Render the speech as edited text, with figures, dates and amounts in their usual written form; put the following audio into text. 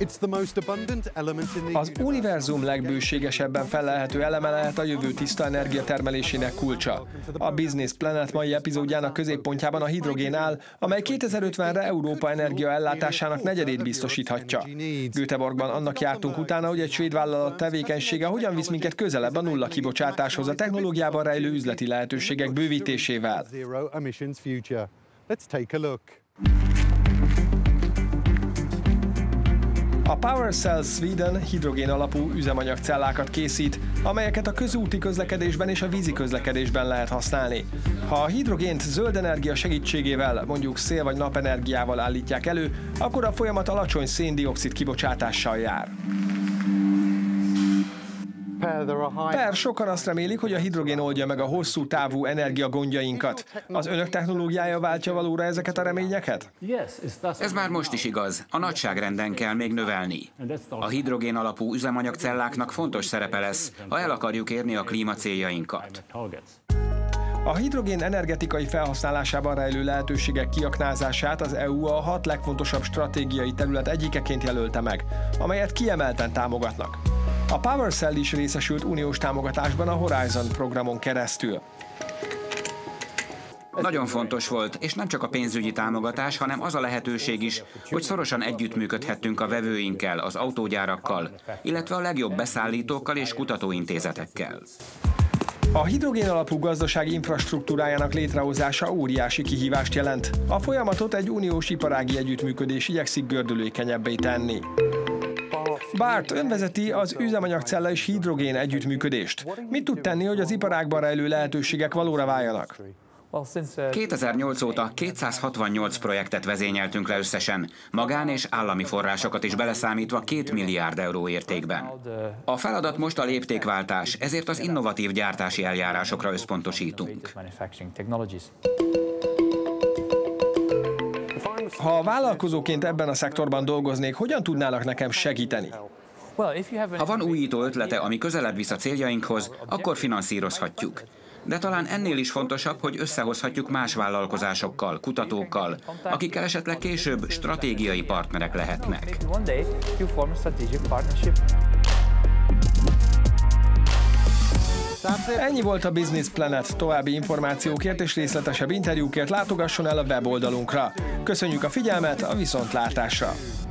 Az univerzum legbőségesebben fellelhető eleme lehet a jövő tiszta energia termelésének kulcsa. A Business Planet mai epizódjának középpontjában a hidrogén áll, amely 2050-re Európa energiaellátásának negyedét biztosíthatja. Göteborgban annak jártunk utána, hogy egy svéd vállalat tevékenysége hogyan visz minket közelebb a nulla kibocsátáshoz a technológiában rejlő üzleti lehetőségek bővítésével. A PowerCell Sweden hidrogén alapú üzemanyagcellákat készít, amelyeket a közúti közlekedésben és a vízi közlekedésben lehet használni. Ha a hidrogént zöld energia segítségével, mondjuk szél- vagy napenergiával állítják elő, akkor a folyamat alacsony szén-dioxid kibocsátással jár. Sokan azt remélik, hogy a hidrogén oldja meg a hosszú távú energiagondjainkat. Az önök technológiája váltja valóra ezeket a reményeket? Ez már most is igaz. A nagyságrenden kell még növelni. A hidrogén alapú üzemanyagcelláknak fontos szerepe lesz, ha el akarjuk érni a klímacéljainkat. A hidrogén energetikai felhasználásában rejlő lehetőségek kiaknázását az EU a 6 legfontosabb stratégiai terület egyikeként jelölte meg, amelyet kiemelten támogatnak. A PowerCell is részesült uniós támogatásban a Horizon programon keresztül. Nagyon fontos volt, és nem csak a pénzügyi támogatás, hanem az a lehetőség is, hogy szorosan együttműködhettünk a vevőinkkel, az autógyárakkal, illetve a legjobb beszállítókkal és kutatóintézetekkel. A hidrogén alapú gazdaság infrastruktúrájának létrehozása óriási kihívást jelent. A folyamatot egy uniós iparági együttműködés igyekszik gördülékenyebbé tenni. Bart, ön vezeti az üzemanyagcella és hidrogén együttműködést. Mit tud tenni, hogy az iparágban rejlő lehetőségek valóra váljanak? 2008 óta 268 projektet vezényeltünk le összesen, magán és állami forrásokat is beleszámítva 2 milliárd euró értékben. A feladat most a léptékváltás, ezért az innovatív gyártási eljárásokra összpontosítunk. Ha vállalkozóként ebben a szektorban dolgoznék, hogyan tudnának nekem segíteni? Ha van újító ötlete, ami közelebb visz a céljainkhoz, akkor finanszírozhatjuk. De talán ennél is fontosabb, hogy összehozhatjuk más vállalkozásokkal, kutatókkal, akikkel esetleg később stratégiai partnerek lehetnek. Ennyi volt a Business Planet. További információkért és részletesebb interjúkért látogasson el a weboldalunkra. Köszönjük a figyelmet, a viszontlátásra!